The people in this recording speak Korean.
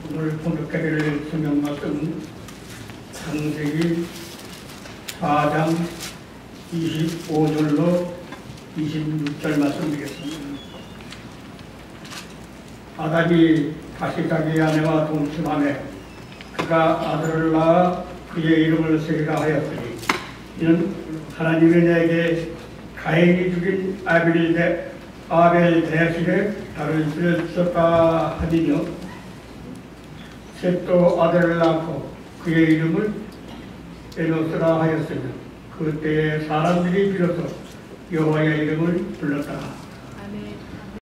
오늘 본격하게 될 성경 말씀은 창세기 4장 25절로 26절 말씀드리겠습니다. 아담이 다시 자기 아내와 동침하며 그가 아들을 낳아 그의 이름을 세리라 하였으니 이는 하나님이 내게 가인이 죽인 아벨 대신에 다른 신을 주셨다 하니며 셋도 아들을 낳고 그의 이름을 에노스라 하였으며 그때에 사람들이 비로소 여호와의 이름을 불렀다.